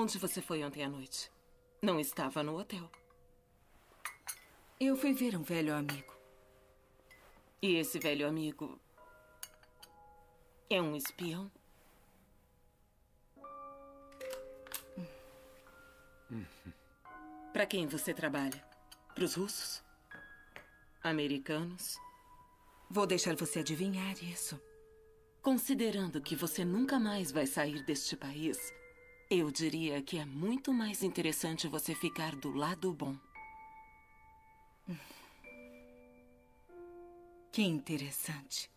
Aonde você foi ontem à noite? Não estava no hotel. Eu fui ver um velho amigo. E esse velho amigo é um espião? Para quem você trabalha? Para os russos? Americanos? Vou deixar você adivinhar isso. Considerando que você nunca mais vai sair deste país, eu diria que é muito mais interessante você ficar do lado bom. Que interessante.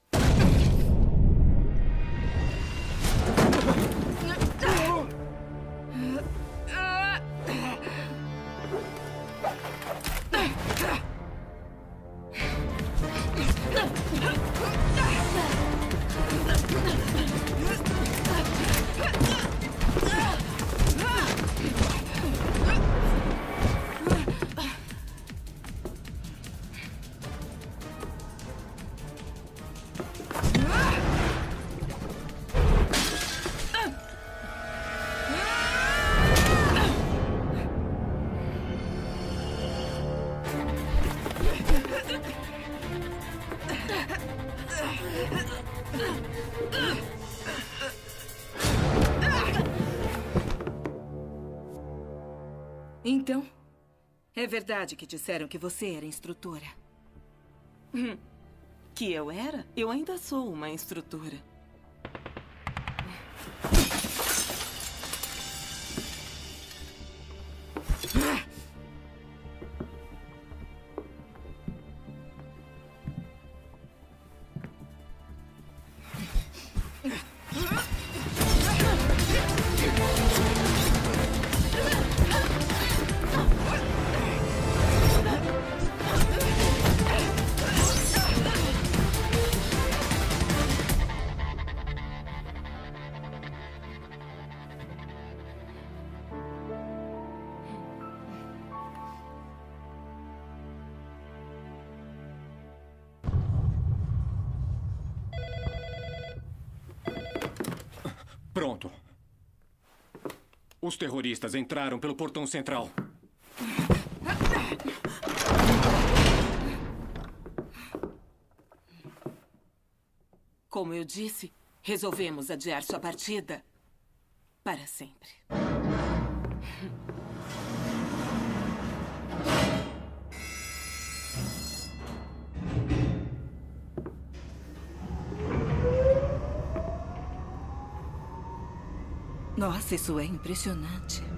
Então, é verdade que disseram que você era instrutora? Que eu era? Eu ainda sou uma instrutora. Pronto. Os terroristas entraram pelo portão central. Como eu disse, resolvemos adiar sua partida para sempre. Nossa, isso é impressionante.